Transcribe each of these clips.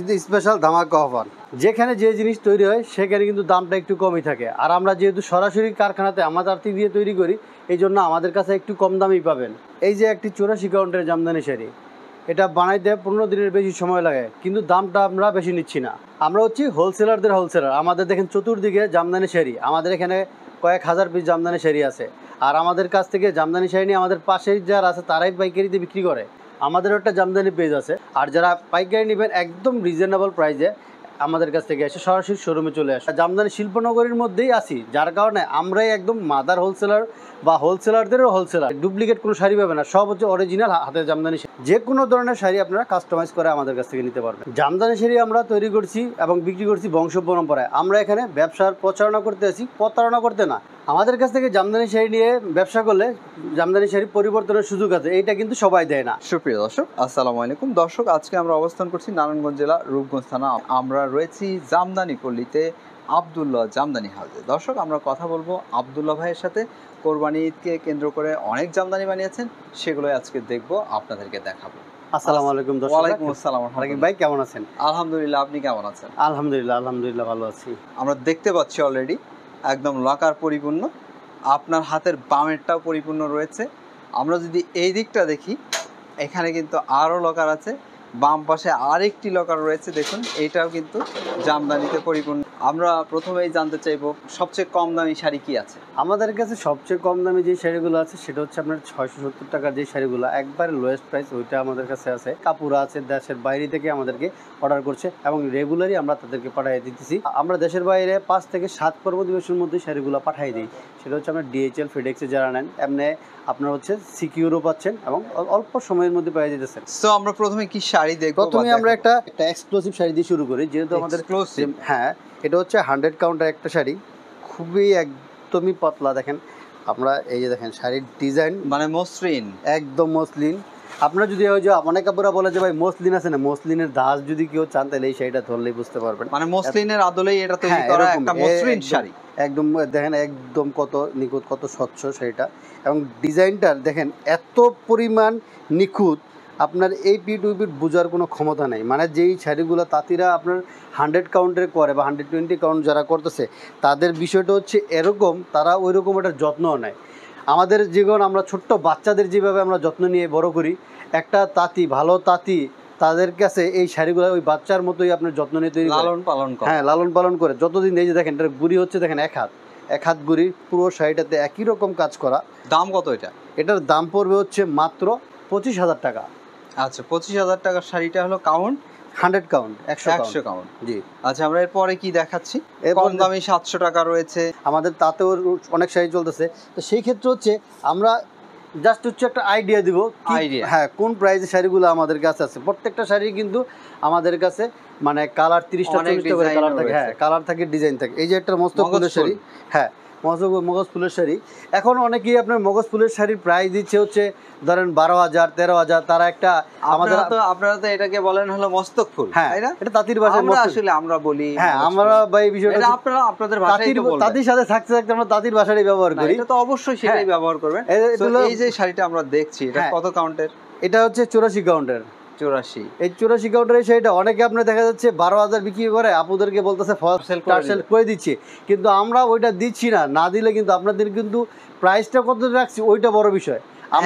কিন্তু স্পেশাল ধামাকা অফার। যেখানে যে জিনিস তৈরি হয় সেখানে কিন্তু দামটা একটু কমই থাকে, আর আমরা যেহেতু সরাসরি কারখানাতে আমাদের আর্থিক দিয়ে তৈরি করি, এই জন্য আমাদের কাছে একটু কম দামেই পাবেন। এই যে একটি 84 কাউন্টের জামদানি শাড়ি, এটা বানাইতে 15 দিনের বেশি সময় লাগে, কিন্তু দামটা আমরা বেশি নিচ্ছি না। আমরা হচ্ছি হোলসেলারদের হোলসেলার। আমাদের দেখেন চতুর্দিকে জামদানি শাড়ি, আমাদের এখানে কয়েক হাজার পিস জামদানি শাড়ি আছে। আর আমাদের কাছ থেকে জামদানি শাড়ি নিয়ে আমাদের পাশের যারা আছে তারাই পাইকারিতে বিক্রি করে। আমাদের একটা জামদানি পেজ আছে, আর যারা পাইকারি নেবেন একদম রিজনেবল প্রাইসে আমাদের কাছ থেকে এসে সরাসরি শোরুমে চলে আসে। জামদানি শিল্পনগরীর মধ্যেই আছি, যার কারণে আমরাই একদম মাদার হোলসেলার বা হোলসেলারদেরও হোলসেলার। ডুপ্লিকেট কোনো শাড়ি পাবে না, সব হচ্ছে অরিজিনাল হাতের জামদানি শাড়ি। যে কোনো ধরনের শাড়ি আপনারা কাস্টমাইজ করে আমাদের কাছ থেকে নিতে পারবেন। জামদানি শাড়ি আমরা তৈরি করছি এবং বিক্রি করছি বংশ পরম্পরায়। আমরা এখানে ব্যবসার প্রচারণা করতে আসি, প্রতারণা করতে না। আমাদের কাছ থেকে জামদানি শাড়ি নিয়ে ব্যবসা করলে জামদানি শাড়ি পরিবর্তনের সুযোগ আছে, এইটা কিন্তু সবাই দেয় না। সুপ্রিয় দর্শক, আসসালামু আলাইকুম। দর্শক, আজকে আমরা অবস্থান করছি নারায়ণগঞ্জ জেলা রূপগঞ্জ থানা। আমরা রয়েছি জামদানি পল্লীতে আব্দুল্লাহ জামদানি হাউসে। দর্শক, আমরা কথা বলবো আব্দুল্লাহ ভাইয়ের সাথে। কোরবানি ঈদকে কেন্দ্র করে অনেক জামদানি বানিয়েছেন, সেগুলোই আজকে দেখবো, আপনাদেরকে দেখাবো। আসসালামু আলাইকুম দর্শক। ওয়ালাইকুম আসসালাম। রাকিব ভাই কেমন আছেন? আলহামদুলিল্লাহ, আপনি কেমন আছেন? আলহামদুলিল্লাহ ভালো আছি। আমরা দেখতে পাচ্ছি অলরেডি একদম লকার পরিপূর্ণ, আপনার হাতের বামেরটাও পরিপূর্ণ রয়েছে। আমরা যদি এই দিকটা দেখি, এখানে কিন্তু আরও লকার আছে, বাম পাশে আরেকটি লকার রয়েছে, দেখুন এইটাও কিন্তু জামদানিতে পরিপূর্ণ। আমরা প্রথমেই জানতে চাইবো সবচেয়ে কম দামি শাড়ি কি আছে আমাদের কাছে? সবচেয়ে কম দামি যে শাড়িগুলো আছে সেটা হচ্ছে আপনার 670 টাকার যে শাড়িগুলো, একবারে লোয়েস্ট প্রাইস, ওইটা আমাদের কাছে আছে। কাপড় আছে দেশের বাইরে থেকে আমাদেরকে অর্ডার করছে এবং রেগুলারই আমরা তাদেরকে পাঠিয়ে দিতেছি। আমরা দেশের বাইরে 5 থেকে 7 কর্মদিবসের মধ্যে শাড়িগুলো পাঠিয়ে দিই। সেটা হচ্ছে আপনার DHL ফেডেক্সে যারা নেন, এমনি আপনার হচ্ছে সিকিউরও পাচ্ছেন এবং অল্প সময়ের মধ্যে পেয়ে যেতেছেন। তো আমরা প্রথমে কি শাড়ি দেখবো? প্রথমে আমরা একটা এক্সক্লুসিভ শাড়ি দিয়ে শুরু করি, যেহেতু আমাদের হ্যাঁ, এটা হচ্ছে 100 কাউন্টার একটা শাড়ি, খুবই একদমই পাতলা। দেখেন আমরা এই যে দেখেন শাড়ির ডিজাইন, মানে মসলিন, একদম মসলিন। আপনারা যদি ওই যে অনেক কাপড়া বলে যে ভাই মসলিন আছে না, মসলিনের দাস যদি কেউ চান তাহলে এই শাড়িটা ধরলেই বুঝতে পারবেন। মানে মসলিনের আদলেই এটা তৈরি করা একটা মসলিন শাড়ি। একদম দেখেন একদম কত নিখুঁত, কত স্বচ্ছ শাড়িটা, এবং ডিজাইনটা দেখেন এত পরিমাণ নিখুঁত, আপনার এই পিট উই পিট বোঝার কোনো ক্ষমতা নেই। মানে যেই শাড়িগুলো তাঁতিরা আপনার 100 কাউন্টের করে বা 120 কাউন্ট যারা করতেছে, তাদের বিষয়টা হচ্ছে এরকম, তারা ওই রকম একটা যত্নও নেয়। আমাদের জীবন আমরা ছোট্ট বাচ্চাদের যেভাবে আমরা যত্ন নিয়ে বড় করি, একটা তাঁতি, ভালো তাঁতি তাদের কাছে এই শাড়িগুলো ওই বাচ্চার মতোই আপনার যত্ন নিয়ে তৈরি লালন পালন করে। হ্যাঁ, লালন পালন করে যতদিন। এই যে দেখেন এটার গুড়ি হচ্ছে, দেখেন এক হাত গুড়ি, পুরো শাড়িটাতে একই রকম কাজ করা। দাম কত এটা? এটার দাম পড়বে হচ্ছে মাত্র 25,000 টাকা। আচ্ছা, 25,000 টাকার শাড়িটা হলো কাউন্ট 100 কাউন্ট, 100 কাউন্ট। জি। আচ্ছা, আমরা এরপরে কি দেখাচ্ছি? কম দামি 700 টাকা রয়েছে আমাদের, তাতেও অনেক শাড়ি চলতেছে। তো সেই ক্ষেত্রে হচ্ছে আমরা জাস্ট হচ্ছে একটা আইডিয়া দিব, হ্যাঁ, কোন প্রাইসে শাড়িগুলো আমাদের কাছে আছে। প্রত্যেকটা শাড়ি কিন্তু আমাদের কাছে মানে কালার 30টা 40টা করে কালার থাকে। হ্যাঁ, কালার থাকে, ডিজাইন থাকে। এই যে একটা মস্ত ফুলের শাড়ি, হ্যাঁ মগজ ফুলের শাড়ি। এখন অনেকেই আপনার মগজ ফুলের শাড়ির প্রাইস দিচ্ছে হচ্ছে ধরেন 12,000 13,000। তারা একটা আপনারা তো এটাকে বলেন হলো মস্তক ফুল, তাই না? এটা তাঁতির ভাষায় আসলে আমরা বলি, হ্যাঁ আমরা ভাই বিষয়টা এটা আপনাদের ভাষায় তো বলবেন। তাঁতির সাথে থাকতে থাকতে আমরা তাঁতির ভাষাটাই ব্যবহার করি। এটা তো অবশ্যই সেটাই ব্যবহার করবেন। এই যে শাড়িটা আমরা দেখছি, এটা কত কাউন্টের? এটা হচ্ছে 84 কাউন্টের। 84। এই 84 কাউন্টারে সেইটা অনেকে আপনার দেখা যাচ্ছে 12,000 বিক্রি করে, আপুদেরকে বলতেছে পার্সেল করে দিচ্ছে, কিন্তু আমরা ওইটা দিচ্ছি না। না দিলে কিন্তু আপনাদের কিন্তু প্রাইসটা কত রাখছি ওইটা বড় বিষয়।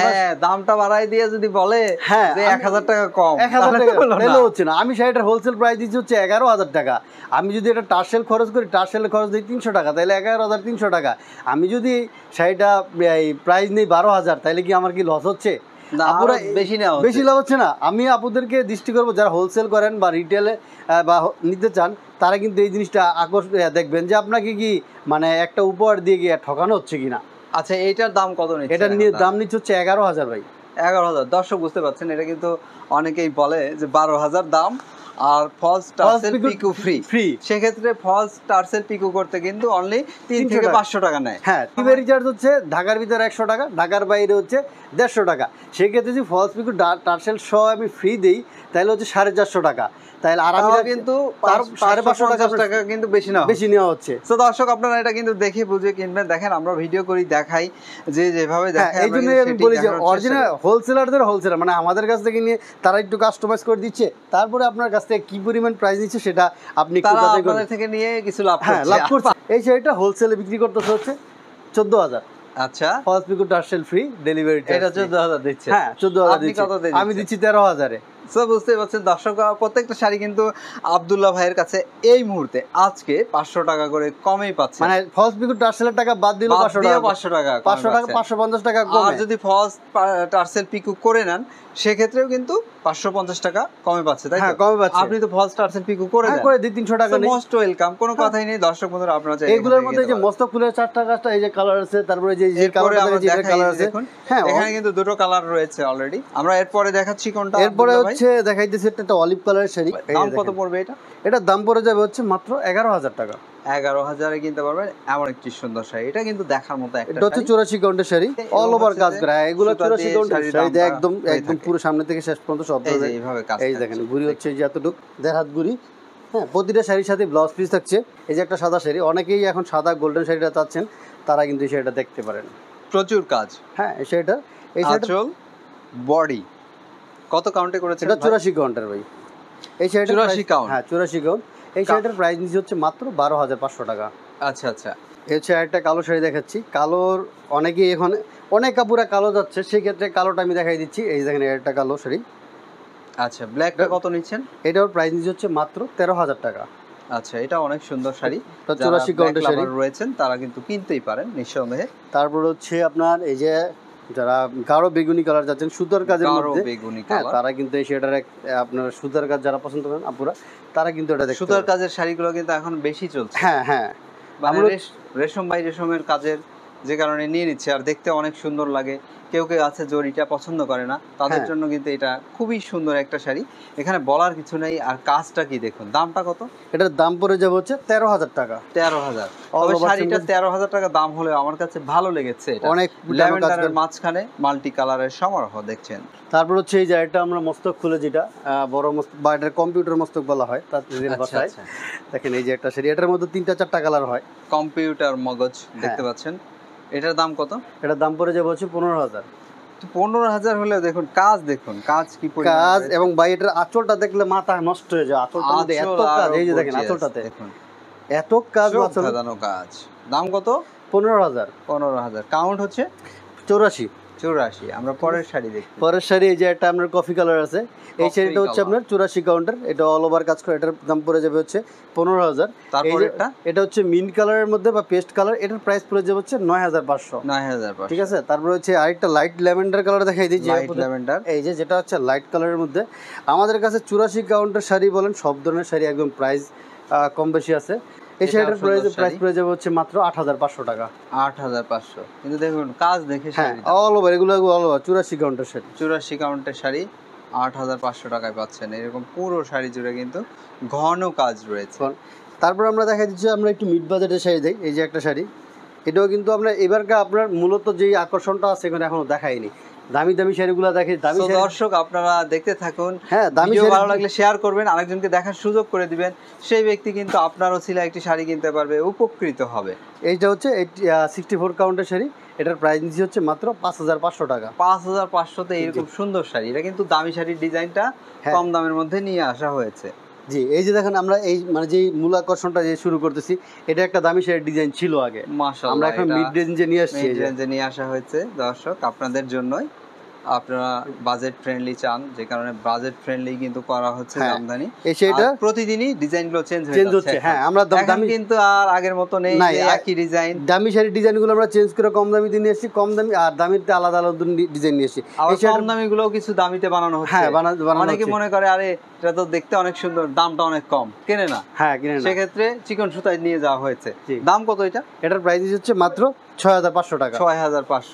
দামটা বাড়াই দিয়ে যদি বলে যে 1,000 টাকা কম, 1,000 টাকা তাহলে হচ্ছে না। আমি শাড়িটার হোলসেল প্রাইস দিচ্ছি হচ্ছে 11,000 টাকা। আমি যদি এটা টার্সেল খরচ করি, টার্সেলের খরচ দিই 300 টাকা, তাহলে 11,300 টাকা। আমি যদি শাড়িটা প্রাইস নেই 12,000, তাহলে কি আমার কি লস হচ্ছে? বেশি লাভ হচ্ছে না। আমি আপুদেরকে দৃষ্টি করবো, যারা হোলসেল করেন বা রিটেলে বা নিতে চান, তারা কিন্তু এই জিনিসটা দেখবেন যে আপনাকে কি মানে একটা উপহার দিয়ে গিয়ে ঠকানো হচ্ছে কিনা। আচ্ছা, এইটার দাম কত নিচ্ছে? এটার দাম নিচ্ছে হচ্ছে 11,000 ভাই। 11,000। দর্শক বুঝতে পারছেন, এটা কিন্তু অনেকেই বলে যে 12,000 দাম আর ফলস টার্সেল পিকো ফ্রি। সেক্ষেত্রে ফলস টার্সেল পিকো করতে কিন্তু অনলি 3 থেকে 500 টাকা নেয়। হ্যাঁ, ডেলিভারি চার্জ হচ্ছে ঢাকার ভিতরে 100 টাকা, ঢাকার বাইরে হচ্ছে 150 টাকা। সেক্ষেত্রে যদি ফলস পিকো টার্সেল সহ আমি ফ্রি দিই, তাহলে হচ্ছে 450 টাকা। তাহলে আর আমি তাও কিন্তু তার 550 টাকা কিন্তু বেশি না, বেশি নেওয়া হচ্ছে। তো দর্শক আপনারা এটা কিন্তু দেখে বুঝে কিনবেন। দেখেন আমরা ভিডিও করি দেখাই যে যেভাবে দেখাই, এই জন্য আমি বলি যে অরিজিনাল হোলসেলারদের হোলসেলার মানে আমাদের কাছ থেকে নিয়ে তারা একটু কাস্টমাইজ করে দিচ্ছে, তারপরে আপনার কাছ থেকে কি পরিমাণ প্রাইস নিচ্ছে সেটা আপনি একটু তারা যাচাই আপনাদের করুন। থেকে নিয়ে কিছু লাভ হ্যাঁ, করছে। লাভ করছে। এই শাড়িটা হোলসেলে বিক্রি করতেছে হচ্ছে 14,000। আচ্ছা, first pico tassel free delivery. এটা 14,000 দিচ্ছে? হ্যাঁ 14,000 আপনি দিচ্ছি। কত দিচ্ছেন? আমি দিচ্ছি 13,000 এ। সো বুঝতে পারছেন দর্শক, প্রত্যেকটা শাড়ি কিন্তু আব্দুল্লাহ ভাইয়ের কাছে এই মুহূর্তে আজকে 500 টাকা করে কমেই পাচ্ছে। মানে ফার্স্ট পিকু টার্সেলের টাকা বাদ দিলে 500 টাকা, 500 টাকা 500 টাকা 550 টাকা আর কমে। যদি ফার্স্ট টার্সেল পিকু করে নেন সেক্ষেত্রেও কিন্তু 550 টাকা কমে পাচ্ছে, তাই হ্যাঁ তো? কমে পাচ্ছে। আপনি তো ফার্স্ট টার্সেল পিকু করে হ্যাঁ দেন, করে 200-300 টাকা নেই। মোস্ট ওয়েলকাম, কোনো কথাই নেই। দর্শক বন্ধুরা আপনারা চাইলে এগুলোর মধ্যে যে মস্তক ফুলের 4টা কাজটা এই যে কালার আছে, তারপরে যে এরপরে আমরা যে দেখাই, কালার আছে। দেখুন হ্যাঁ এখানে কিন্তু দুটো কালার রয়েছে অলরেডি। আমরা এরপরে দেখাচ্ছি কোনটা। এরপরে আব্দুল্লাহ ভাই, হচ্ছে দেখাইতেছে একটা অলিভ কালারের শাড়ি। দাম কত পড়বে এটা? এটার দাম পড়ে যাবে হচ্ছে মাত্র 11,000 টাকা। 11,000 এ কিনতে পারবেন এমন একটি সুন্দর শাড়ি। এটা কিন্তু দেখার মতো একটা এটা হচ্ছে শাড়ি। 84 কাউন্টের শাড়ি, অল ওভার কাজ করা। এগুলো 84 কাউন্টের শাড়ি, একদম একদম পুরো সামনে থেকে শেষ পর্যন্ত সব এই যে এইভাবে কাজ। এই দেখেন গুড়ি হচ্ছে এই যে এতটুক 1.5 হাত গুড়ি। হ্যাঁ, প্রতিটা শাড়ির সাথে ব্লাউজ পিস থাকছে। এই যে একটা সাদা শাড়ি, অনেকেই এখন সাদা গোল্ডেন শাড়িটা চাচ্ছেন, তারা কিন্তু এই শাড়িটা দেখতে পারেন। প্রচুর কাজ। হ্যাঁ এই শাড়িটা আঁচল, বডি কত কাউন্টে করেছে? এটা 84 কাউন্টের ভাই। এই শাড়িটা 84 কাউন্ট? হ্যাঁ 84 কাউন্ট। এই শাড়িটার প্রাইস নিচ্ছে হচ্ছে মাত্র 12,500 টাকা। আচ্ছা আচ্ছা, এই হচ্ছে একটা কালো শাড়ি দেখাচ্ছি। কালোর অনেকেই এখন অনেক কাপুরা কালো যাচ্ছে, সেই ক্ষেত্রে কালোটা আমি দেখাই দিচ্ছি। এই দেখেন একটা কালো শাড়ি। আচ্ছা, ব্ল্যাকটা কত নিচ্ছেন? এটার প্রাইস নিচ্ছে হচ্ছে মাত্র 13,000 টাকা। আচ্ছা, এটা অনেক সুন্দর শাড়ি। এটা 84 কাউন্টের শাড়ি রয়েছেন তারা কিন্তু কিনতেই পারেন নিঃসন্দেহে। তারপর হচ্ছে আপনার এই যে যারা গাঢ় বেগুনি কালার যাচ্ছেন সুতার কাজের মধ্যে, বেগুনি হ্যাঁ কালার, তারা কিন্তু এই শাড়িটার আপনার সুতার কাজ যারা পছন্দ করেন আপুরা, তারা কিন্তু এটা দেখতে সুতার পারেন। কাজের শাড়িগুলো কিন্তু এখন বেশি চলছে। হ্যাঁ হ্যাঁ, মানে আমরা- রেশম বাই রেশমের কাজের যে কারণে নিয়ে নিচ্ছে, আর দেখতে অনেক সুন্দর লাগে। কেউ কেউ আছে জরিটা পছন্দ করে না, তাদের হ্যাঁ। জন্য কিন্তু এটা খুবই সুন্দর একটা শাড়ি। এখানে বলার কিছু নেই। আর কাজটা কি দেখুন, দামটা কত? এটার দাম পড়ে যাবে হচ্ছে 13,000 টাকা। 13,000। All তবে over শাড়িটা single- 13,000 টাকা দাম হলেও আমার কাছে ভালো লেগেছে। এটা অনেক কাজ ল্যাভেন্ডারের করা। মাঝখানে মাল্টি কালারের সমারোহ দেখছেন। তারপর হচ্ছে এই যে এটা আমরা মস্তক খুলে যেটা বড় মস্তক বা এটা কম্পিউটার মস্তক বলা হয় তার ভাষায়। আচ্ছা, দেখেন এই যে একটা শাড়ি, এটার মধ্যে 3-4টা কালার হয়। কম্পিউটার মগজ দেখতে পাচ্ছেন। এটার দাম কত? এটার দাম পড়ে যাবে হচ্ছে 15,000। 15,000 হলেও দেখুন কাজ, দেখুন কাজ কি পরিমাণ কাজ রয়েছে। এবং ভাই এটার আঁচলটা দেখলে মাথা নষ্ট হয়ে যায়। আঁচলটার মধ্যে এত আঁচল কাজ, আরো এই যে দেখেন gorgeous, আঁচলটাতে দেখুন এত কাজ চোখ আঁচল। ধাঁধানো কাজ। দাম কত? 15,000। 15,000। কাউন্ট হচ্ছে 84। 84। আমরা পরের শাড়ি দেখি। পরের শাড়ি এই যে একটা আপনার কফি কালার আছে, এই Coffee শাড়িটা হচ্ছে color। আপনার 84 কাউন্টার। এটা অল ওভার কাজ করে, এটার দাম পড়ে যাবে হচ্ছে 15,000। তারপর এটা হচ্ছে মিন্ট কালারের মধ্যে বা পেস্ট কালার, এটার প্রাইস পড়ে যাবে হচ্ছে 9,500। 9,500। ঠিক আছে। তারপর হচ্ছে আরেকটা লাইট ল্যাভেন্ডার কালার দেখাই দিই, যে লাইট ল্যাভেন্ডার। এই যে যেটা হচ্ছে লাইট কালারের মধ্যে। আমাদের কাছে 84 কাউন্টার শাড়ি বলেন, সব ধরনের শাড়ি একদম প্রাইস কম বেশি আছে। এই এটাও শাড়িটার সুন্দর প্রাইস শাড়ি। পড়ে যাবে হচ্ছে মাত্র 8,500 টাকা। 8,500। কিন্তু দেখুন কাজ দেখে হ্যাঁ শাড়ি অল ওভার, এগুলো অল ওভার 84 কাউন্টার শাড়ি। 84 কাউন্টের শাড়ি 8,500 টাকায় পাচ্ছেন। এরকম পুরো শাড়ি জুড়ে কিন্তু ঘন কাজ রয়েছে। তারপর আমরা দেখা দিচ্ছি আমরা একটু মিড বাজেটের শাড়ি দেই। এই যে একটা শাড়ি, এটাও কিন্তু আমরা এবারকার আপনার মূলত যেই আকর্ষণটা আছে এখানে এখনো দেখাইনি। দামি দামি শাড়িগুলো দেখে দামি তো শাড়ি। দর্শক আপনারা দেখতে থাকুন। হ্যাঁ দামি ভিডিও শাড়ি ভালো লাগলে শেয়ার করবেন, আরেকজনকে দেখার সুযোগ করে দিবেন। সেই ব্যক্তি কিন্তু আপনার ওসিলায় একটি শাড়ি কিনতে পারবে, উপকৃত হবে। এইটা হচ্ছে 64 কাউন্টের শাড়ি, এটার প্রাইস নিচ্ছি হচ্ছে মাত্র 5,500 টাকা। 5,500-তে এরকম সুন্দর শাড়ি। এটা কিন্তু দামি শাড়ির ডিজাইনটা হ্যাঁ। কম দামের মধ্যে নিয়ে আসা হয়েছে। জি এই যে দেখেন আমরা এই মানে যেই মূল আকর্ষণটা যে শুরু করতেছি, এটা একটা দামি শাড়ির ডিজাইন ছিল আগে, মাশাআল্লাহ, আমরা এখন মিড রেঞ্জে নিয়ে আসছি। এই যে রেঞ্জে নিয়ে আসা হয়েছে দর্শক আপনাদের জন্যই। আপনারা বাজেট ফ্রেন্ডলি চান, যে কারণে বাজেট ফ্রেন্ডলি কিন্তু করা হচ্ছে হ্যাঁ। আমদানি। এই শাড়িটা আর প্রতিদিনই ডিজাইনগুলো চেঞ্জ চেঞ্জ হচ্ছে। হ্যাঁ আমরা এখন দামি কিন্তু আর আগের মতো নেই নাই, যে একই ডিজাইন। দামি শাড়ির ডিজাইনগুলো আমরা চেঞ্জ করে কম দামিতে নিয়ে এসেছি, কম দামি আর দামিতে আলাদা আলাদা ডিজাইন নিয়ে এসেছি। আবার এই শাড়িটা- কম দামি গুলোও কিছু দামিতে বানানো হচ্ছে। হ্যাঁ বানানো অনেকে হচ্ছে। মনে করে আরে এটা তো দেখতে অনেক সুন্দর, দামটা অনেক কম, কেনে না। হ্যাঁ কিনে না। সেক্ষেত্রে চিকন সুতায় নিয়ে যাওয়া হয়েছে। জি। দাম কত এটা? এটার প্রাইস হচ্ছে মাত্র 6,500 টাকা। 6,500।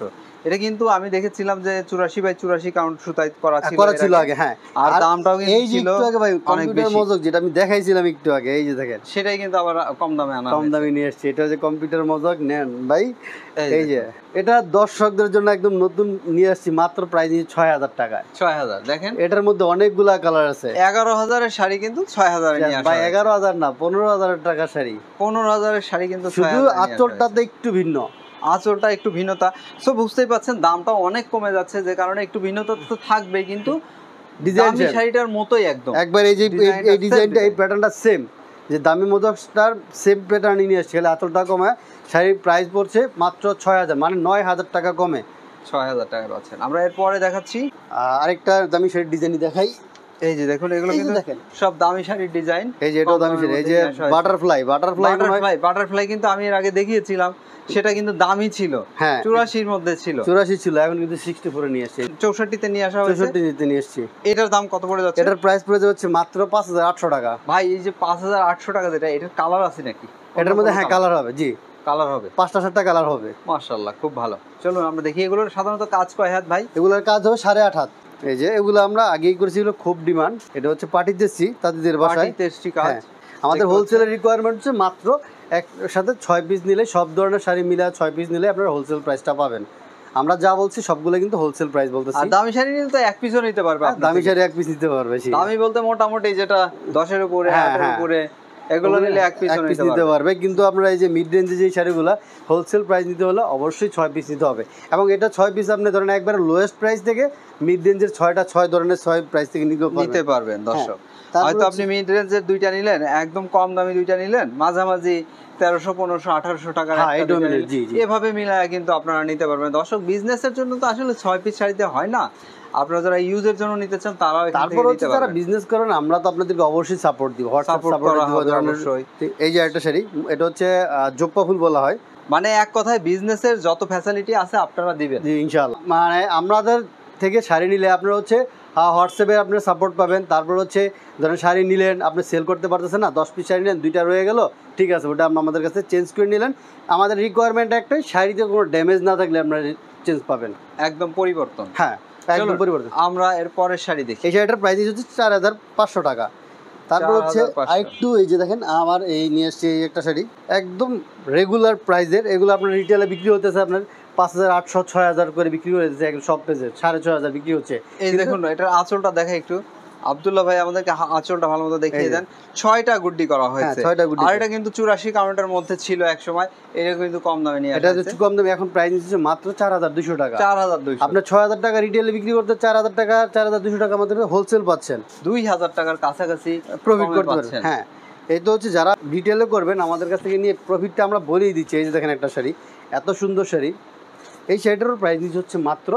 এটা কিন্তু আমি দেখেছিলাম যে 84x84 কাউন্ট সুতায় করা ছিল করা ছিল আগে, হ্যাঁ। আর দামটাও কিন্তু এই যে ছিল একটু আগে ভাই অনেক কম্পিউটার বেশি। মজক যেটা আমি দেখাইছিলাম একটু আগে, এই যে দেখেন সেটাই কিন্তু আবার কম দামে আনা কম হয়েছে। দামে নিয়ে এসেছি। এটা যে কম্পিউটার মজক নেন ভাই, এই এই যে এটা দর্শকদের জন্য একদম নতুন নিয়ে আসছি, মাত্র প্রাইস 6000 টাকায়। 6000 দেখেন, এটার মধ্যে অনেকগুলা কালার আছে। 11000 এর শাড়ি কিন্তু 6000 এ নিয়ে আসা ভাই হয়েছে। 11000 না, 15000 টাকা শাড়ি। 15000 এর শাড়ি কিন্তু শুধু 6000 এ নিয়ে আসা হয়েছে। আঁচলটাতে একটু ভিন্ন, আঁচলটা একটু ভিন্নতা। সো বুঝতেই পাচ্ছেন দামটা অনেক কমে যাচ্ছে, যে কারণে একটু ভিন্নতা তো থাকবেই, কিন্তু ডিজাইন দামি শাড়িটার মতোই একদম একবার এই যে ডিজাইনটা এই ডিজাইনটা, এই same প্যাটার্নটা সেম, যে দামি মজকটার সেম প্যাটার্নই নিয়ে এসেছে। আঁচলটা কমে শাড়ির প্রাইস পড়ছে মাত্র 6000, মানে 9000 টাকা কমে 6000 টাকা পাচ্ছেন। আমরা এরপরে দেখাচ্ছি, আরেকটা দামি শাড়ির ডিজাইনই দেখাই। এই যে দেখুন এগুলো এই যে কিন্তু দেখেন সব দামি শাড়ির ডিজাইন। এই যে এটাও দামি শাড়ি, এই যে বাটারফ্লাই বাটারফ্লাই কিন্তু আমি এর আগে দেখিয়েছিলাম, সেটা কিন্তু দামি ছিল, হ্যাঁ 84 এর মধ্যে ছিল, 84 ছিল, এখন কিন্তু 64 এ নিয়ে এসেছি, 64 তে নিয়ে আসা হয়েছে। 64 তে নিয়ে এসেছি। এটার দাম কত পড়ে যাচ্ছে? এটার প্রাইস পড়ে যাচ্ছে মাত্র 5800 টাকা। ভাই এই যে 5800 টাকা, যেটা এটার কালার আছে নাকি? এটার মধ্যে হ্যাঁ কালার হবে, জি কালার হবে, 5টা 7টা কালার হবে। মাশাআল্লাহ খুব ভালো। চলুন আমরা দেখি এগুলোর সাধারণত কাজ কয় হাত ভাই? এগুলোর কাজ হবে 8.5 হাত। এই যে এগুলো আমরা আগেই করেছি, এগুলো খুব ডিমান্ড। এটা হচ্ছে পার্টিতেছি তাদের বাসায়, পার্টি টেস্টি কাজ। হ্যাঁ। আমাদের হোলসেলের রিকোয়ারমেন্ট হচ্ছে মাত্র একসাথে 6 পিস নিলে, সব ধরনের শাড়ি মিলে 6 পিস নিলে আপনারা হোলসেল প্রাইসটা পাবেন। আমরা যা বলছি সবগুলো কিন্তু হোলসেল প্রাইস বলতেছি। আর দামি শাড়ি নিলে তো এক পিসও নিতে পারবে আপনার দামি থেকে। শাড়ি এক পিস নিতে পারবে, দামি বলতে মোটামুটি যেটা 10 এর উপরে, হ্যাঁ, 8 এর হ্যাঁ। উপরে, এগুলো নিলে এক পিসও পিস নিতে নিতে পারবে। পারবে। কিন্তু আপনারা এই যে মিড রেঞ্জে যে শাড়িগুলো হোলসেল প্রাইস নিতে হলে অবশ্যই 6 পিস নিতে হবে, এবং এটা 6 পিস আপনি ধরেন একবারে লোয়েস্ট প্রাইস থেকে মিড রেঞ্জের 6 ধরনের 6 প্রাইস থেকে নিতে পারবেন দর্শক। তারপর হয়তো আপনি মিড রেঞ্জের দুইটা নিলেন, একদম কম দামি দুইটা নিলেন, মাঝামাঝি 1300 1500 1800 টাকার হ্যাঁ, একটা এটাও দুইটা মিলে, নিলেন। জি, জি। এভাবে মিলায় কিন্তু আপনারা নিতে পারবেন দর্শক। বিজনেসের জন্য তো আসলে 6 পিস শাড়িতে হয় না, আপনারা যারা ইউজের জন্য নিতে চান তারাও এখান তারপর থেকে হচ্ছে নিতে যারা পারবেন। বিজনেস করেন, আমরা তো আপনাদেরকে অবশ্যই সাপোর্ট দিব, হোয়াটসঅ্যাপ Support সাপোর্ট করা দিব হবে ধরনের। অবশ্যই। এই যে একটা শাড়ি, এটা হচ্ছে জোপ্পা ফুল বলা হয়, মানে এক কথায় বিজনেসের যত ফ্যাসিলিটি আছে আপনারা দিবেন। জি ইনশাআল্লাহ। মানে আমাদের থেকে শাড়ি নিলে আপনারা হচ্ছে হোয়াটসঅ্যাপে আপনার সাপোর্ট পাবেন। তারপর হচ্ছে ধরেন শাড়ি নিলেন, আপনি সেল করতে পারতেছেন না, 10 পিস শাড়ি নিলেন, 2টা রয়ে গেল, ঠিক আছে, ওটা আপনি আমাদের কাছে চেঞ্জ করে নিলেন। আমাদের রিকোয়ারমেন্ট একটাই, শাড়িতে কোনো ড্যামেজ না থাকলে আপনারা চেঞ্জ পাবেন। একদম পরিবর্তন। হ্যাঁ একদম চলুন, পরিবর্তন। আমরা এর পরের শাড়ি দেখি। এই শাড়িটার প্রাইস হচ্ছে 4500 টাকা। তারপর হচ্ছে 4500 আরেকটু, এই যে দেখেন আমার এই নিয়ে এসছি এই একটা শাড়ি, একদম রেগুলার প্রাইসের। এগুলো আপনার রিটেলে বিক্রি হতেছে আপনার 5800 6000 করে বিক্রি করে দিচ্ছে, একদম সব পেজে 6500 বিক্রি হচ্ছে। এই দেখুন এটার আঁচলটা দেখা একটু, আব্দুল্লাহ ভাই আমাদেরকে আঁচলটা ভালো মতো দেখিয়ে দেন। 6টা গুড্ডি করা হয়েছে, 6টা গুড্ডি। আর এটা কিন্তু 84 কাউন্টের মধ্যে ছিল এক সময়, এটা কিন্তু কম দামে নিয়ে এটা আসছে একটু কম দামে, এখন প্রাইস হচ্ছে মাত্র 4200 টাকা। 4200। আপনার 6000 টাকা রিটেলে বিক্রি করতে 4000 টাকা 4200 টাকা আমাদের হোলসেল পাচ্ছেন, 2000 টাকার কাছাকাছি প্রফিট কমে করতে পারবেন। পাচ্ছেন। হ্যাঁ, এই তো হচ্ছে যারা রিটেলে করবেন আমাদের কাছ থেকে নিয়ে প্রফিটটা আমরা বলেই দিচ্ছি। এই যে দেখেন একটা শাড়ি, এত সুন্দর শাড়ি, এই শাড়িটার প্রাইস নিচ্ছে হচ্ছে মাত্র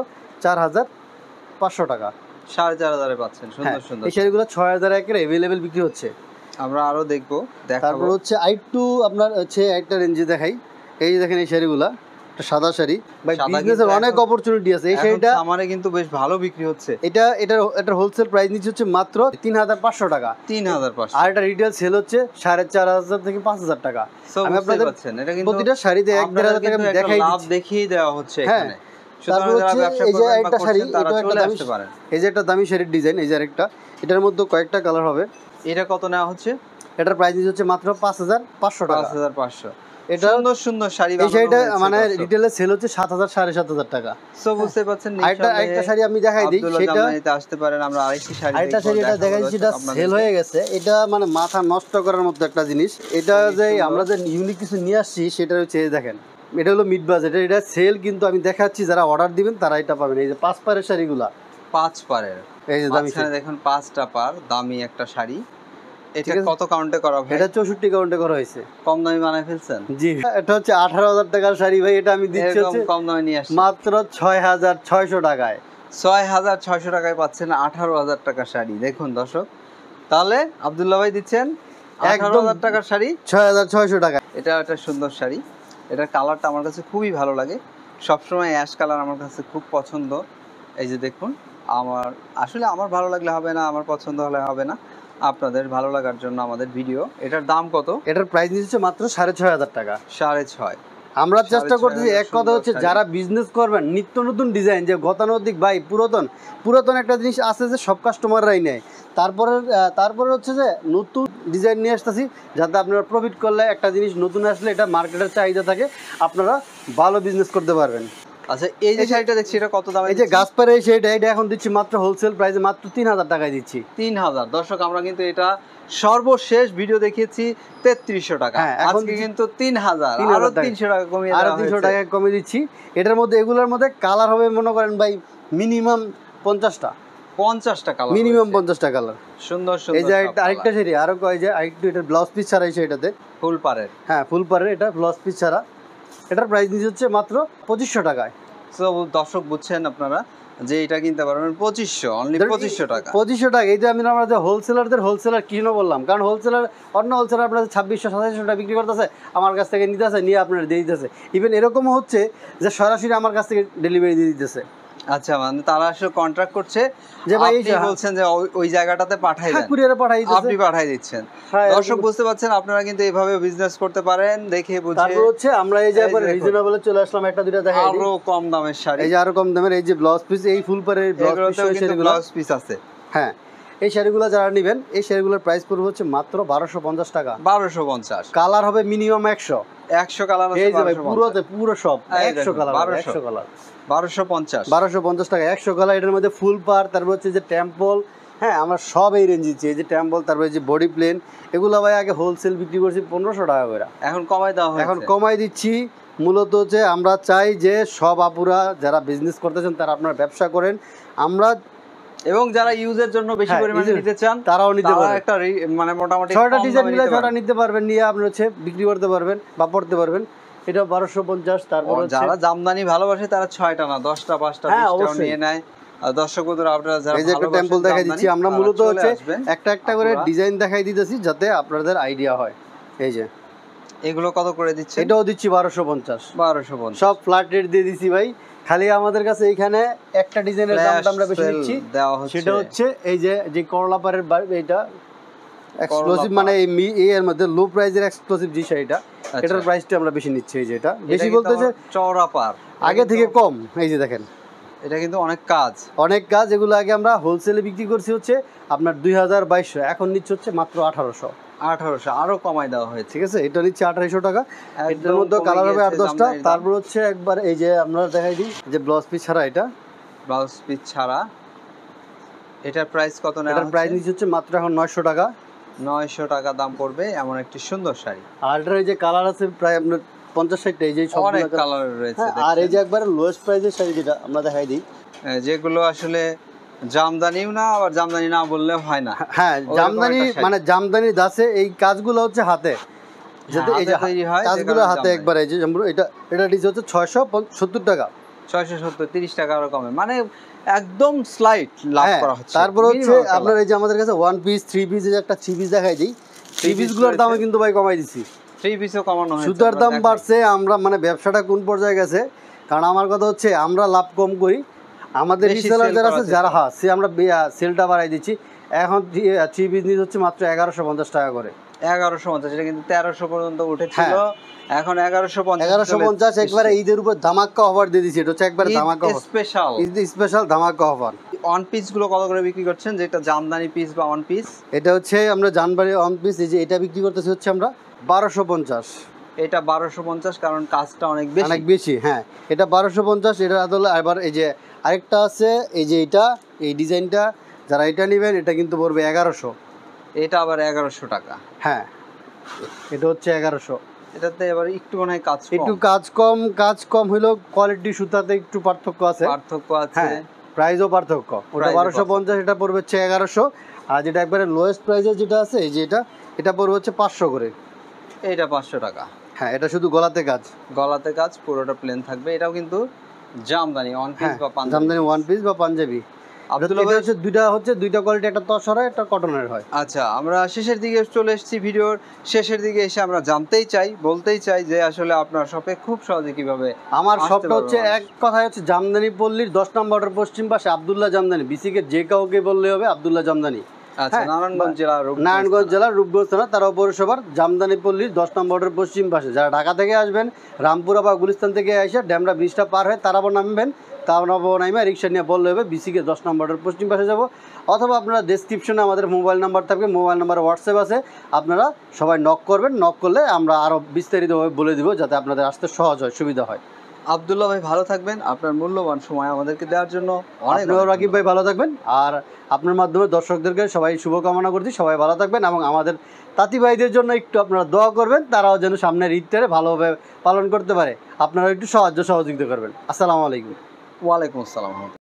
4500 টাকা। 4500 পাচ্ছেন হ্যাঁ, সুন্দর সুন্দর। এই শাড়িগুলো 6000 এর অ্যাভেলেবেল বিক্রি হচ্ছে। আমরা আরো দেখবো, তারপর দেখাবো। হচ্ছে আরেকটু আপনার হচ্ছে একটা রেঞ্জে দেখাই। এই যে দেখেন এই শাড়িগুলা, একটা সাদা শাড়ি, ভাই সাদা বিজনেসের কিন্তু অনেক এখন- অপরচুনিটি আছে। এই এখন শাড়িটা আমারে কিন্তু বেশ ভালো বিক্রি হচ্ছে, এটার হোলসেল প্রাইস নিচ্ছে হচ্ছে মাত্র 3500 টাকা। 3500। আর এটা রিটেল সেল হচ্ছে 4500 থেকে 5000 টাকা। So, আমি বুঝতেই আপনাদের পারছেন, এটা কিন্তু প্রতিটা শাড়িতে 1-1500 টাকা আপনাদের আমি কিন্তু একটা দেখাই লাভ দিচ্ছি। দেখিয়ে দেওয়া হচ্ছে হ্যাঁ, এখানে। তারপর সুতরাং যারা হচ্ছে ব্যবসা এই যে করবেন বা একটা শাড়ি, করছেন তারা এটাও একটা চলে দামি আসতে পারেন। এই যে একটা দামি শাড়ির ডিজাইন, এই যে আরেকটা, এটার মধ্যে কয়েকটা কালার হবে। এটা কত নেওয়া হচ্ছে? এটার প্রাইস হচ্ছে মাত্র 5500 টাকা। 5500। এটা সুন্দর সুন্দর শাড়ি এই বানানো শাড়িটা হয়েছে মানে দর্শক। রিটেলে সেল হচ্ছে 7000 7500 টাকা। সো বুঝতে পারছেন, আরেকটা শাড়ি আমি দেখাই দিই, আব্দুল্লাহ সেটা জামদানিতে আসতে পারেন। আমরা আরেকটি শাড়ি আরেকটা দেখবো, শাড়ি এটা দেখাবো দেখাই, দর্শক সেটা আপনাদেরকে। সেল হয়ে গেছে। এটা মানে মাথা নষ্ট করার মতো একটা জিনিস। এটা যে সুন্দর। আমরা যে ইউনিক কিছু নিয়ে আসছি সেটা হচ্ছে এই দেখেন, এটা হলো মিড বাজেট। এটা সেল কিন্তু আমি দেখাচ্ছি, যারা অর্ডার দিবেন তারা এটা পাবেন। এই যে 5 পারের শাড়িগুলা, 5 পারের, এই যে দামি মাঝখানে শাড়ি, দেখুন 5টা পার, দামি একটা শাড়ি। এটা ঠিক আছে। কত কাউন্টে করা ভাই? এটা 64 কাউন্টে করা হয়েছে। কম দামি বানায় ফেলছেন? জি, এটা হচ্ছে 18000 টাকার শাড়ি ভাই। এটা আমি দিচ্ছি এরকম হচ্ছে কম দামে নিয়ে আসছেন মাত্র 6600 টাকায়। 6600 টাকায় পাচ্ছেন 18000 টাকার শাড়ি। দেখুন দর্শক, তাহলে আব্দুল্লাহ ভাই দিচ্ছেন একদম 18000 টাকার শাড়ি। 6600 টাকা। এটা একটা সুন্দর শাড়ি, এটার কালারটা আমার কাছে খুবই ভালো লাগে। সবসময় অ্যাশ কালার আমার কাছে খুব পছন্দ। এই যে দেখুন, আমার ভালো লাগলে হবে না, আমার পছন্দ হলে হবে না, আপনাদের ভালো লাগার জন্য আমাদের ভিডিও। এটার দাম কত? এটার প্রাইস নিচ্ছে মাত্র 6500 টাকা। 6.5। আমরা চেষ্টা 6,500 করতেছি, এক কথা হচ্ছে সুন্দর যারা বিজনেস করবেন নিত্য নতুন ডিজাইন, যে গতানুগতিক ভাই পুরাতন একটা জিনিস আছে যে সব কাস্টমাররাই নেয়, তারপরে হচ্ছে যে নতুন ডিজাইন নিয়ে আসতেছি, যাতে আপনারা প্রফিট করলে একটা জিনিস নতুন আসলে এটা মার্কেটের চাহিদা থাকে, আপনারা ভালো বিজনেস করতে পারবেন। আচ্ছা, এই যে শাড়িটা দেখছি এটা কত দামে? এই যে গাছপাড়া এই শাড়িটা, এটা এখন দিচ্ছি মাত্র হোলসেল প্রাইসে মাত্র 3,000 টাকায় দিচ্ছি। 3,000। দর্শক, আমরা কিন্তু এটা সর্বশেষ ভিডিও দেখিয়েছি 3300 টাকা, হ্যাঁ, এখন আজকে কিন্তু 3,000 3,000 আরো টাকা। 300 টাকা কমিয়ে আরো দেওয়া 300 হয়েছে। টাকা কমে দিচ্ছি। এটার মধ্যে এগুলোর মধ্যে কালার হবে মনে করেন ভাই মিনিমাম 50টা, 50টা কালার, মিনিমাম 50টা কালার। সুন্দর সুন্দর। এই যে আরেকটা শাড়ি, আরো কয় যে আরেকটু, এটা ব্লাউজ পিস ছাড়া এই শাড়িটাতে, ফুল পাড়ের। হ্যাঁ ফুল পাড়ের, এটা ব্লাউজ পিস ছাড়া, এটার প্রাইস নিচ্ছে হচ্ছে মাত্র 2500 টাকায়। তো দর্শক বুঝছেন আপনারা যে এটা কিনতে পারবেন 2500, অনলি 2500 টাকা। 2500 টাকা। এই যে আমি আমরা যে হোলসেলার কি জন্য বললাম, কারণ অন্য হোলসেলার আপনাদের 2600-2700 টাকা বিক্রি করতেছে, আমার কাছ থেকে নিতে আসে, নিয়ে আপনার দিয়ে দিতেছে। ইভেন এরকমও হচ্ছে যে সরাসরি আমার কাছ থেকে ডেলিভারি দিয়ে দিতেছে। আচ্ছা, মানে তারা আসলে কন্ট্রাক্ট করছে যে ভাই আপনি বলছেন যে ওই জায়গাটাতে পাঠাই দেন, কুরিয়ারে পাঠাই দিতেছে, আপনি পাঠাই দিচ্ছেন। দর্শক বুঝতে পারছেন, আপনারা কিন্তু এইভাবে বিজনেস করতে পারেন, দেখে বুঝে। তারপর হচ্ছে আমরা এই যে এবার রিজনেবলে চলে আসলাম, একটা দুইটা দেখাই দিই। আরো কম দামের শাড়ি, এই যে আরো কম দামের, এই যে ব্লাউজ পিস, এই ফুল পাড়ের ব্লাউজ পিস আছে। হ্যাঁ, এই শাড়িগুলো যারা নেবেন, এই শাড়িগুলোর প্রাইস পড়বে হচ্ছে মাত্র 1250 টাকা। 1250। কালার হবে মিনিমাম 100 কালার আছে। এই যে ভাই পুরো সব 100 কালার, 100 কালার, 1250 টাকা 100 কালার। এটার মধ্যে ফুল পার, তারপর হচ্ছে যে টেম্পল, হ্যাঁ আমরা সব এই রেঞ্জ দিচ্ছি। এই যে টেম্পল, তারপর যে বডি প্লেন, এগুলো ভাই আগে হোলসেল বিক্রি করছি 1500 টাকা করে, এখন কমাই দেওয়া হয়েছে। এখন কমাই দিচ্ছি। মূলত হচ্ছে আমরা চাই যে সব আপুরা যারা বিজনেস করতেছেন তারা আপনার ব্যবসা করেন, আমরা এবং যারা ইউজের জন্য বেশি পরিমাণে নিতে চান তারাও নিতে পারেন। একটা মানে মোটামুটি 6টা ডিজাইন মিলে 6টা নিতে পারবেন, নিয়ে আপনি হচ্ছে বিক্রি করতে পারবেন বা পড়তে পারবেন। এটা 1250। তারপর যারা জামদানি ভালোবাসে তারা 6টা না 10টা 5টা 20টা নিয়ে নেয়। দর্শক বন্ধুরা, আপনারা যারা এই যে একটা টেম্পল দেখাই দিচ্ছি, আমরা মূলত হচ্ছে একটা একটা করে ডিজাইন দেখাই দিতেছি যাতে আপনাদের আইডিয়া হয়। এই যে এগুলো কত করে দিচ্ছে? এটাও দিচ্ছি 1250। 1250 সব ফ্ল্যাট রেট দিয়ে দিছি ভাই। খালি আমাদের কাছে এইখানে একটা ডিজাইনের দামটা আমরা বেশি নিচ্ছি, সেটা হচ্ছে এই যে করলা পাড়ের, এটা এক্সক্লুসিভ, মানে এই এর মধ্যে লো প্রাইজের এক্সক্লুসিভ যে শাড়িটা, এটার প্রাইসটা আমরা বেশি নিচ্ছি। এই যে এটা বেশি বলতে যে চওড়া পাড়, আগে থেকে কম। এই যে দেখেন, এটা কিন্তু অনেক কাজ। এগুলো আগে আমরা হোলসেলে বিক্রি করছি হচ্ছে আপনার 2200, এখন নিচ্ছে হচ্ছে মাত্র 1800। আরো কমাই দেওয়া হয়েছে, ঠিক আছে। এটা নিচ্ছে 2800 টাকা। এটার মধ্যে কালার হবে 8-10টা। তারপর হচ্ছে একবার এই যে আমরা দেখাই দিই যে ব্লাউজ পিস ছাড়া, এটা ব্লাউজ পিস ছাড়া, এটার প্রাইস কত? না, এটার প্রাইস নিচ্ছে হচ্ছে মাত্র এখন 900 টাকা। 900 টাকা দাম পড়বে এমন একটি সুন্দর শাড়ি। আর এটার এই যে কালার আছে প্রায় আপনার 50-60টা, এই যে সব অনেক কালার রয়েছে। আর এই যে একবার লোয়েস্ট প্রাইসের শাড়ি যেটা আমরা দেখাই দিই, যেগুলো আসলে জামদানিও না, আবার জামদানি না বললে হয় না। হ্যাঁ, জামদানি মানে জামদানি দাসে এই কাজগুলো হচ্ছে হাতে, যাতে এই যে কাজগুলো হাতে একবার। এই যে এটা ডিজ হচ্ছে 670 টাকা। 670, 30 টাকা আরো কমে, মানে একদম স্লাইড লাভ করা হচ্ছে। তারপর হচ্ছে আপনার এই যে আমাদের কাছে 1 পিস 3 পিস, এই যে একটা 3 পিস দেখাই দিই। 3 পিস গুলোর দামও কিন্তু ভাই কমাই দিছি। 3 পিসও কমানো হয়েছে। সুতার দাম বাড়ছে, আমরা মানে ব্যবসাটা কোন পর্যায়ে গেছে, কারণ আমার কথা হচ্ছে আমরা লাভ কম করি, আমাদের রিসেলার যারা আছে যারা সে আমরা সেলটা বাড়াই দিচ্ছি। এখন 3 পিস নিতে হচ্ছে মাত্র 1150 টাকা করে। 1150, এটা কিন্তু 1300 পর্যন্ত উঠেছিল, এখন 1150 একবারে ঈদের উপর ধামাকা অফার দিয়ে দিচ্ছি। এটা হচ্ছে একবারে ধামাকা অফার, স্পেশাল ধামাকা অফার। ওয়ান পিস গুলো কত করে বিক্রি করছেন, যেটা জামদানি পিস বা ওয়ান পিস? এটা হচ্ছে আমরা জামদানি ওয়ান পিস, এই যে এটা বিক্রি করতেছি হচ্ছে আমরা 1250। এটা 1250, কারণ কাজটা অনেক বেশি। হ্যাঁ, এটা 1250। এটা আদলে আবার এই যে আরেকটা আছে, এই যে এটা এই ডিজাইনটা যারা এটা নেবেন এটা কিন্তু পড়বে 1100। এটা আবার 1100 টাকা। হ্যাঁ, এটা হচ্ছে 1100। এটাতে এবার একটু মনে হয় একটু কাজ কম হলেও কোয়ালিটি সুতাতে একটু পার্থক্য আছে। প্রাইসও পার্থক্য। ওটা 1250, এটা পড়বে হচ্ছে 1100। আর যেটা একবারে লোয়েস্ট প্রাইসে যেটা আছে এই যে এটা পড়বে হচ্ছে 500 করে। এটা 500 টাকা। হ্যাঁ, এটা শুধু গলাতে কাজ, পুরোটা প্লেন থাকবে। এটাও কিন্তু জামদানি ওয়ান পিস বা পাঞ্জাবি, জামদানি ওয়ান পিস বা পাঞ্জাবি। আব্দুল্লাহ ভাই হচ্ছে দুইটা কোয়ালিটি, একটা তসরা একটা কটনের হয়। আচ্ছা, আমরা শেষের দিকে চলে এসেছি। ভিডিওর শেষের দিকে এসে আমরা বলতেই চাই যে আসলে আপনার শপে খুব সহজে কিভাবে। আমার শপটা হচ্ছে এক কথায় হচ্ছে জামদানি পল্লীর 10 নম্বর পশ্চিম পাশে আব্দুল্লাহ জামদানি। বিসিকে যে কাউকে বললে হবে আব্দুল্লাহ জামদানি। আচ্ছা, নারায়ণগঞ্জ জেলার নারায়ণগঞ্জ জেলার রূপগঞ্জ থানা তারা পৌরসভার জামদানি পল্লীর 10 নম্বরের পশ্চিম পাশে। যারা ঢাকা থেকে আসবেন, রামপুরা বা গুলিস্তান থেকে এসে ড্যামরা ব্রিজটা পার হয়ে তারাবো নামবেন, তারাবো নামে রিক্সা নিয়ে বললে হবে বিসিকে 10 নম্বরের পশ্চিম পাশে যাব। অথবা আপনারা ডেসক্রিপশনে আমাদের মোবাইল নাম্বার থাকবে, মোবাইল নাম্বার হোয়াটসঅ্যাপ আছে, আপনারা সবাই নক করবেন। নক করলে আমরা আরও বিস্তারিতভাবে বলে দিব, যাতে আপনাদের আসতে সহজ হয়, সুবিধা হয়। আব্দুল্লাহ ভাই ভালো থাকবেন, আপনার মূল্যবান সময় আমাদেরকে দেওয়ার জন্য অনেক আপনিও রাকিব ভাই ভালো থাকবেন। আর আপনার মাধ্যমে দর্শকদেরকে সবাই শুভকামনা করছি, সবাই ভালো থাকবেন এবং আমাদের তাঁতি ভাইদের জন্য একটু আপনারা দোয়া করবেন, তারাও যেন সামনের ঈদটারে ভালোভাবে পালন করতে পারে। আপনারা একটু সাহায্য সহযোগিতা করবেন। আসসালামু আলাইকুম। ওয়ালাইকুম আসসালাম।